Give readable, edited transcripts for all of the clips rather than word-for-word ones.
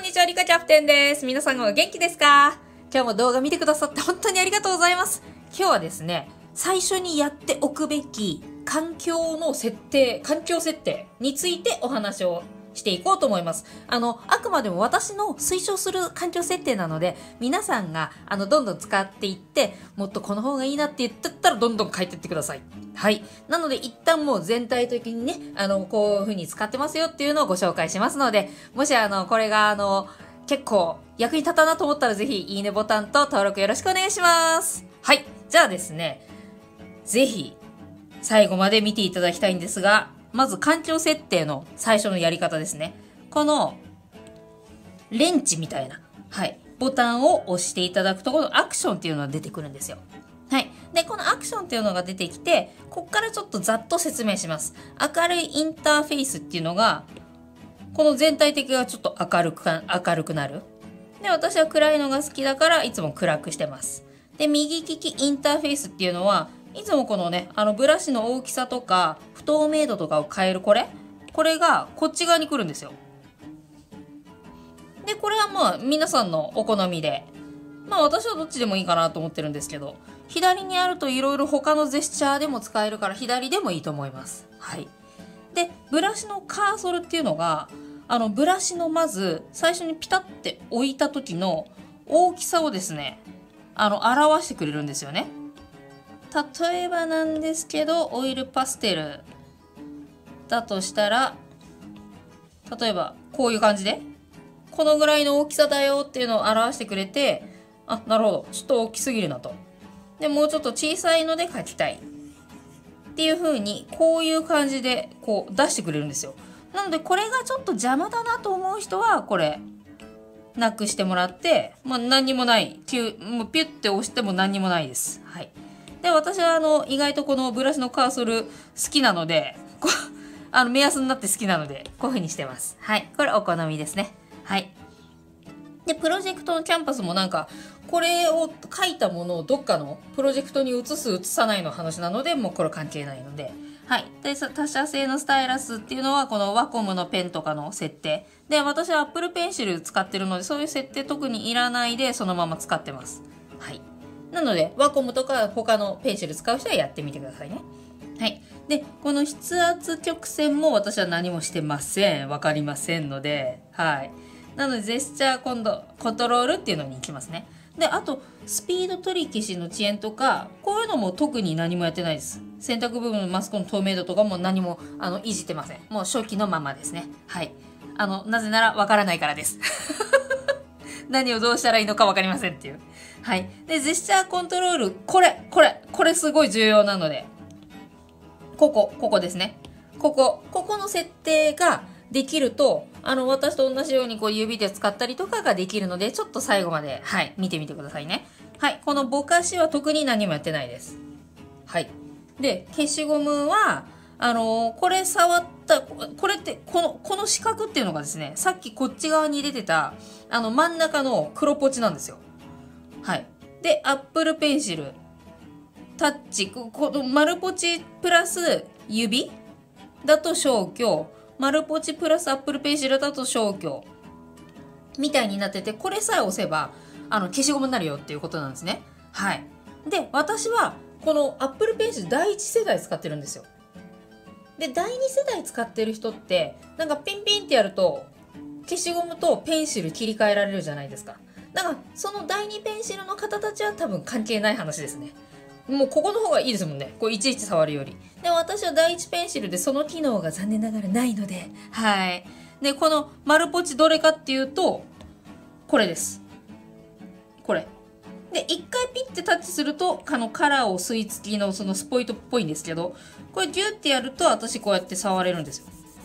にちは、リカキャプテンです。皆さんお元気ですか？今日も動画見てくださって本当にありがとうございます。今日はですね、最初にやっておくべき環境設定についてお話をしていこうと思います。あくまでも私の推奨する環境設定なので、皆さんが、どんどん使っていって、もっとこの方がいいなって言ってったら、どんどん変えてってください。はい。なので、一旦もう全体的にね、こういう風に使ってますよっていうのをご紹介しますので、もしこれが結構役に立ったなと思ったら、ぜひ、いいねボタンと登録よろしくお願いします。はい。じゃあですね、ぜひ、最後まで見ていただきたいんですが、まず環境設定の最初のやり方ですね。この、レンチみたいな、はい、ボタンを押していただくと、このアクションっていうのが出てくるんですよ。はい。で、このアクションっていうのが出てきて、こっからちょっとざっと説明します。明るいインターフェースっていうのが、この全体的がちょっと明るくなる。で、私は暗いのが好きだから、いつも暗くしてます。で、右利きインターフェースっていうのは、いつもこのね、ブラシの大きさとか、不透明度とかを変えるこれがこっち側に来るんですよ。で、これはまあ、皆さんのお好みで。まあ、私はどっちでもいいかなと思ってるんですけど、左にあるといろいろ他のジェスチャーでも使えるから、左でもいいと思います。はい。で、ブラシのカーソルっていうのが、ブラシのまず、最初にピタって置いた時の大きさをですね、表してくれるんですよね。例えばなんですけど、オイルパステルだとしたら、例えばこういう感じで、このぐらいの大きさだよっていうのを表してくれて、あ、なるほど、ちょっと大きすぎるなと。で、もうちょっと小さいので描きたい。っていう風に、こういう感じでこう出してくれるんですよ。なので、これがちょっと邪魔だなと思う人は、これ、なくしてもらって、まあ何にもない。もうピュッて押しても何にもないです。はい。で、私は意外とこのブラシのカーソル好きなので、目安になって好きなので、こういう風にしてます。はい。これお好みですね。はい。で、プロジェクトのキャンパスもなんか、これを書いたものをどっかのプロジェクトに移さないの話なので、もうこれ関係ないので。はい。で、他社製のスタイラスっていうのは、このワコムのペンとかの設定。で、私は Apple Pencil 使ってるので、そういう設定特にいらないで、そのまま使ってます。はい。なので、ワコムとか他のペンシル使う人はやってみてくださいね。はい。で、この筆圧曲線も私は何もしてません。わかりませんので、はい。なので、ジェスチャーコントロールっていうのに行きますね。で、あと、スピード取り消しの遅延とか、こういうのも特に何もやってないです。選択部分のマスクの透明度とかも何も、いじってません。もう初期のままですね。はい。なぜならわからないからです。何をどうしたらいいのかわかりませんっていう。はい。で、ジェスチャーコントロール、これすごい重要なので、ここですね。ここの設定ができると、私と同じようにこう指で使ったりとかができるので、ちょっと最後まで、はい、見てみてくださいね。はい、このぼかしは特に何もやってないです。はい。で、消しゴムは、これ触った、これって、この四角っていうのがですね、さっきこっち側に出てた、真ん中の黒ポチなんですよ。はい。で、Apple Pencil、タッチ、この丸ポチプラス指だと消去、丸ポチプラス Apple Pencil だと消去、みたいになってて、これさえ押せば、消しゴムになるよっていうことなんですね。はい。で、私は、この Apple Pencil 第1世代使ってるんですよ。で、第2世代使ってる人って、なんかピンピンってやると、消しゴムとペンシル切り替えられるじゃないですか。だから、その第2ペンシルの方たちは多分関係ない話ですね。もうここの方がいいですもんね。こういちいち触るより。で、私は第1ペンシルでその機能が残念ながらないので、はい。で、この丸ポチどれかっていうと、これです。これ。で、一回ピッてタッチすると、カラーを吸い付きのそのスポイトっぽいんですけど、これギュッてやると私こうやって触れるんですよ。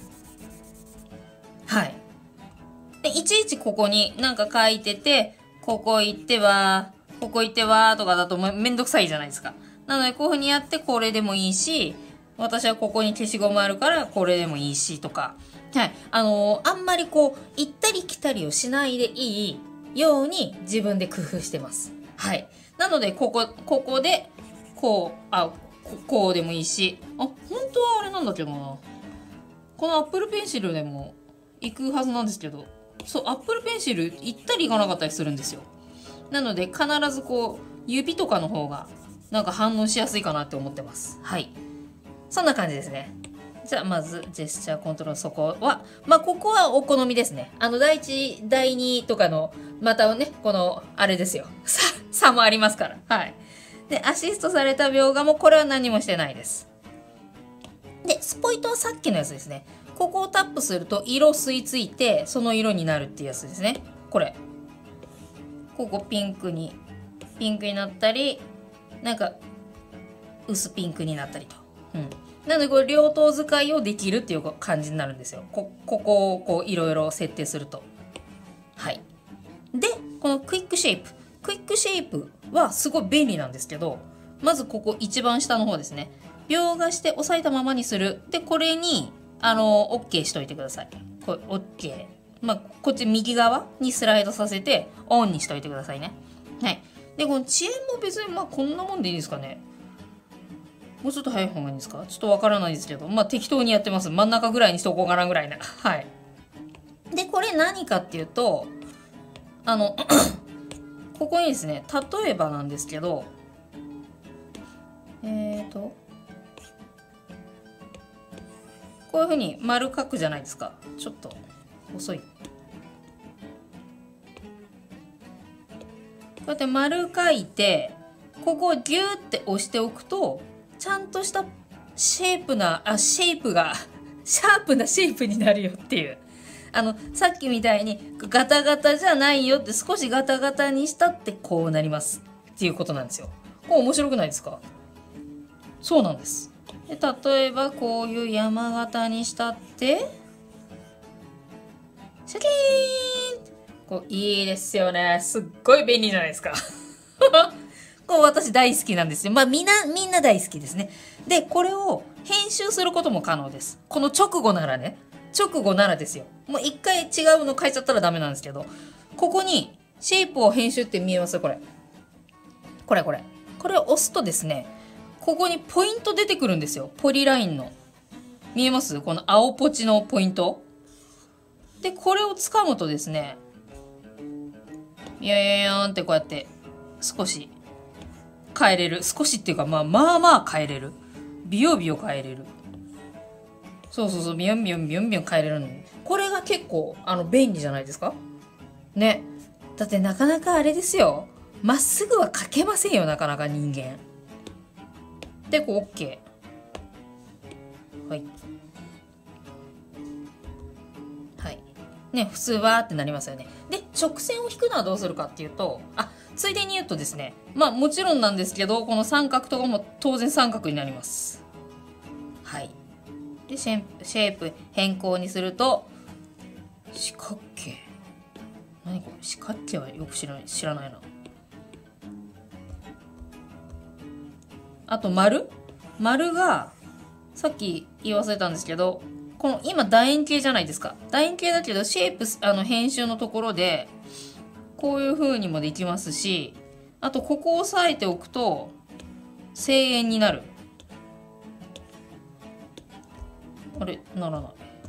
はい。で、いちいちここになんか書いてて、ここ行ってはとかだとめんどくさいじゃないですか。なのでこういう風にやってこれでもいいし、私はここに消しゴムあるからこれでもいいしとか。はい。あんまりこう、行ったり来たりをしないでいいように自分で工夫してます。はい。なのでここで、こうでもいいし、本当はあれなんだけどな。このApple Pencilでも行くはずなんですけど、 そう、Apple Pencil 行ったり行かなかったりするんですよ。なので、必ずこう、指とかの方が、なんか反応しやすいかなって思ってます。はい。そんな感じですね。じゃあ、まず、ジェスチャーコントロール、そこは、まあ、ここはお好みですね。第1、第2とかの、またね、この、あれですよ。差もありますから。はい。で、アシストされた描画も、これは何もしてないです。で、スポイトはさっきのやつですね。ここをタップすると、色吸い付いて、その色になるっていうやつですね。これ。ここピンクになったり、なんか、薄ピンクになったりと。うん。なので、これ、両頭使いをできるっていう感じになるんですよ。ここをこう、いろいろ設定すると。はい。で、このクイックシェイプ。クイックシェイプはすごい便利なんですけど、まずここ一番下の方ですね。描画して押さえたままにする。で、これに、OK しといてください。これ、OK。まあ、こっち右側にスライドさせて、オンにしといてくださいね。はい。で、この遅延も別に、まあ、こんなもんでいいですかね。もうちょっと早い方がいいんですか？ちょっとわからないですけど、まあ、適当にやってます。真ん中ぐらいにしとこうかなぐらいな。はい。で、これ何かっていうと、ここにですね、例えばなんですけど、こういうふうに丸書くじゃないですか。ちょっと遅い。こうやって丸書いて、ここをギューって押しておくと、ちゃんとしたシャープなシェイプになるよっていう。さっきみたいにガタガタじゃないよって、少しガタガタにしたってこうなりますっていうことなんですよ。これ面白くないですか？そうなんです。で、例えばこういう山形にしたってシャキーン、こういいですよね。すっごい便利じゃないですか。こう私大好きなんですよ。まあみんな大好きですね。で、これを編集することも可能です。この直後ならね。直後ならですよ。もう一回違うの変えちゃったらダメなんですけど、ここにシェイプを編集って見えます？これ。これを押すとですね、ここにポイント出てくるんですよ。ポリラインの。見えます？この青ポチのポイント。で、これを掴むとですね、ーんってこうやって少し変えれる。少しっていうか、まあ変えれる。ビヨビヨ変えれる。そう、ビヨン変えれるの。これが結構、便利じゃないですか？ね。だってなかなかあれですよ。まっすぐは書けませんよ、なかなか人間。で、こう OK。はい。はい。ね、普通はってなりますよね。で、直線を引くのはどうするかっていうと、ついでに言うとですね、まあもちろんなんですけど、この三角とかも当然三角になります。はい。で、シェイプ変更にすると、四角形。何これ？四角形はよく知らないな。あと丸が、さっき言い忘れたんですけど、この今楕円形じゃないですか。楕円形だけど、シェイプ、編集のところで、こういう風にもできますし、あとここを押さえておくと、正円になる。あれ、ならない。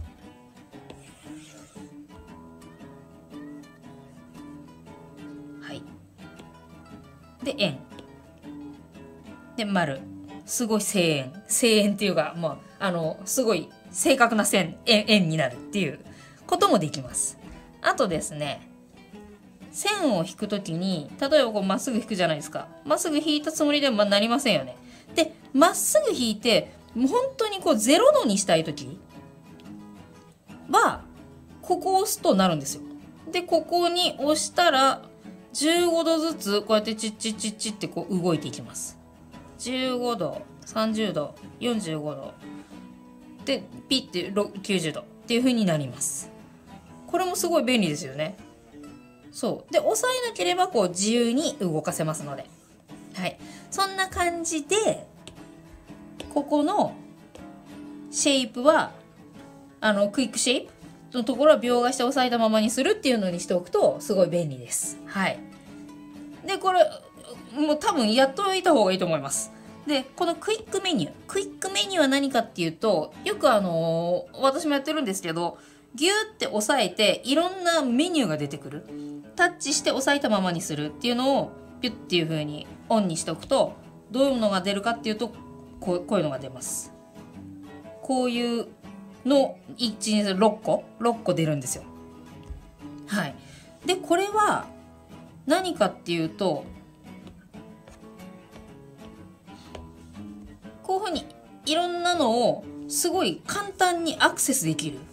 はい。で、円。で、丸。すごい正円。正円っていうか、まあ、すごい正確な円になるっていうこともできます。あとですね、線を引くときに、例えばこうまっすぐ引くじゃないですか。まっすぐ引いたつもりでもなりませんよね。で、まっすぐ引いて、もう本当にこう0度にしたいときは、ここを押すとなるんですよ。で、ここに押したら、15度ずつ、こうやってチッチッチッチってこう動いていきます。15度、30度、45度。で、ピッて90度っていう風になります。これもすごい便利ですよね。そう。で、押さえなければこう自由に動かせますので。はい。そんな感じで、ここのシェイプは、クイックシェイプのところは描画して押さえたままにするっていうのにしておくと、すごい便利です。はい。で、これ、もう多分やっといた方がいいと思います。で、このクイックメニュー。クイックメニューは何かっていうと、よく私もやってるんですけど、 ギューって押さえていろんなメニューが出てくる。タッチして押さえたままにするっていうのをピュッっていう風にオンにしておくと、どういうのが出るかっていうと、こういうのが出ます。こういうの1、2、6個出るんですよ。はい。でこれは何かっていうと、こういう風にいろんなのをすごい簡単にアクセスできる。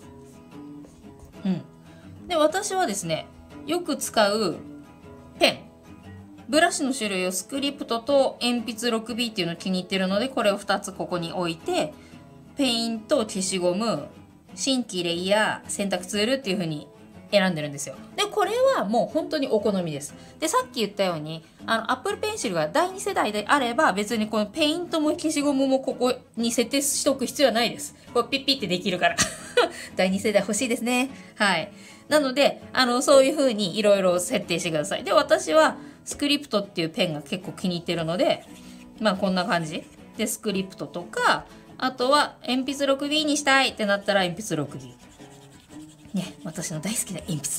で私はですね、よく使うペン、ブラシの種類をスクリプトと鉛筆 6B っていうのを気に入ってるので、これを2つここに置いて、ペイント、消しゴム、新規レイヤー、選択ツールっていう風に選んでるんですよ。でこれはもう本当にお好みです。でさっき言ったようにApple Pencil が第2世代であれば、別にこのペイントも消しゴムもここに設定しておく必要はないです。これピッピッってできるから第2世代欲しいですね。はい。なのでそういう風にいろいろ設定してください。で私はスクリプトっていうペンが結構気に入ってるので、まあこんな感じでスクリプトとか、あとは鉛筆 6B にしたいってなったら鉛筆 6Bね、私の大好きな鉛筆です。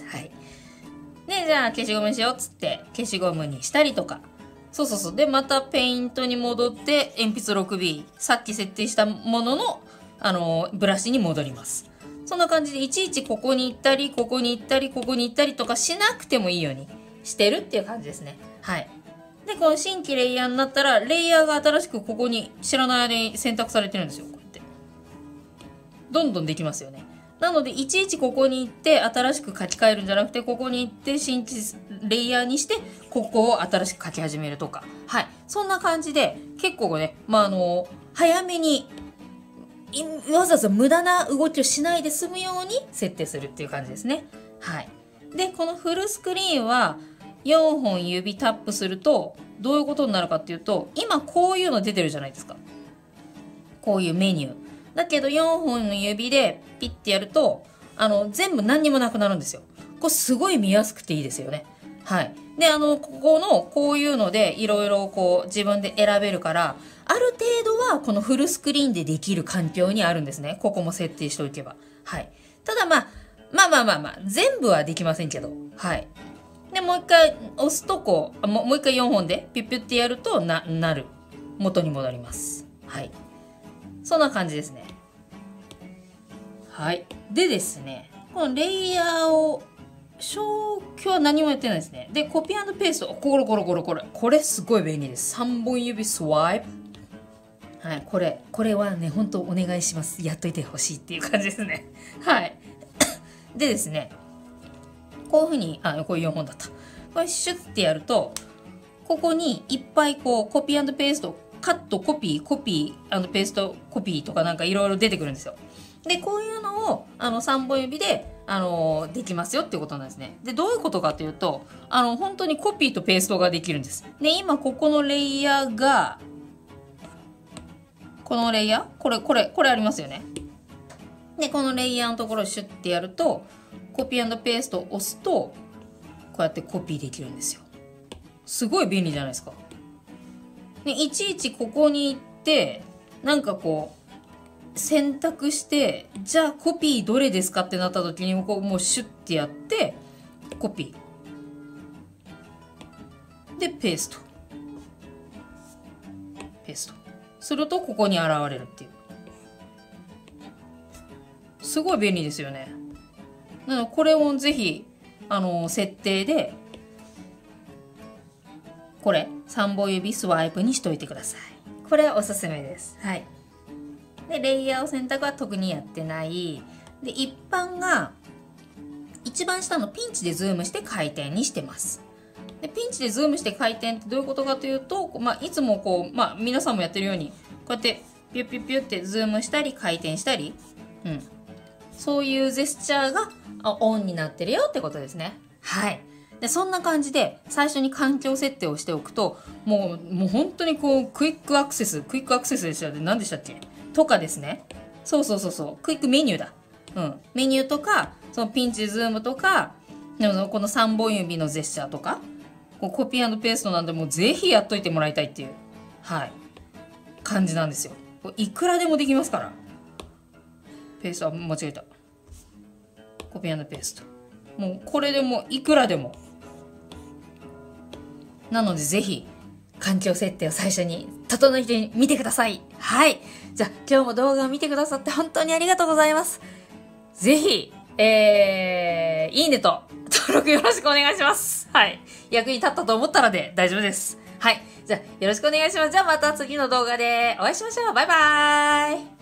はい。で、じゃあ消しゴムにしようっつって消しゴムにしたりとか。そう。で、またペイントに戻って鉛筆 6B。さっき設定したものの、ブラシに戻ります。そんな感じでいちいちここに行ったり、ここに行ったり、ここに行ったりとかしなくてもいいようにしてるっていう感じですね。はい。で、この新規レイヤーになったら、レイヤーが新しくここに知らない間に選択されてるんですよ。こうやって。どんどんできますよね。なのでいちいちここに行って新しく書き換えるんじゃなくて、ここに行って新規レイヤーにしてここを新しく書き始めるとか、はい、そんな感じで結構ね、早めにわざわざ無駄な動きをしないで済むように設定するっていう感じですね。はい。でこのフルスクリーンは4本指タップするとどういうことになるかっていうと、今こういうの出てるじゃないですか。こういうメニューだけど4本の指でピッてやると全部何にもなくなるんですよ。これすごい見やすくていいですよね。はい。でここのこういうのでいろいろこう自分で選べるから、ある程度はこのフルスクリーンでできる環境にあるんですね。ここも設定しておけば。はい。ただまあ全部はできませんけど、はい。でもう一回押すともう一回4本でピュッピュッてやるとなる元に戻ります。はい。そんな感じですね。はい。でですね、このレイヤーを消去は何もやってないですね。で、コピーペースト、これすごい便利です。3本指スワイプ。はい、これはね、本当お願いします。やっといてほしいっていう感じですね。はい。でですね、こういうふうに、これ4本だった。これシュッてやると、ここにいっぱいこうコピーペースト、カット、コピーペースト、コピーとかなんかいろいろ出てくるんですよ。で、こういうのを3本指でできますよっていうことなんですね。で、どういうことかというと、本当にコピーとペーストができるんです。で、今ここのレイヤーが、このレイヤーこれありますよね。で、このレイヤーのところをシュッてやると、コピーペーストを押すと、こうやってコピーできるんですよ。すごい便利じゃないですか。で、いちいちここに行って、なんかこう、選択して、じゃあコピーどれですかってなった時に、こうもうシュッてやって、コピー。で、ペースト。すると、ここに現れるっていう。すごい便利ですよね。なので、これをぜひ、設定で、これ、3本指スワイプにしといてください。これはおすすめです。はい。で、レイヤーを選択は特にやってない。で、一般が、一番下のピンチでズームして回転にしてます。で、ピンチでズームして回転ってどういうことかというと、いつもこう、皆さんもやってるように、こうやって、ピュッピュッピュッってズームしたり、回転したり、そういうジェスチャーがオンになってるよってことですね。はい。で、そんな感じで最初に環境設定をしておくと、もう本当にこうクイックアクセスでしたよね。何でしたっけとかですね。そう。クイックメニューだ。メニューとか、そのピンチズームとか、この3本指のジェスチャーとか、コピー&ペーストなんでもうぜひやっといてもらいたいっていう、はい、感じなんですよ。いくらでもできますから。ペーストは間違えた。 コピーペースト。もうこれでもいくらでも。なのでぜひ環境設定を最初に整えてみてください。はい。じゃあ今日も動画を見てくださって本当にありがとうございます。ぜひ、いいねと登録よろしくお願いします。はい。役に立ったと思ったらで大丈夫です。はい。じゃあよろしくお願いします。じゃあまた次の動画でお会いしましょう。バイバーイ。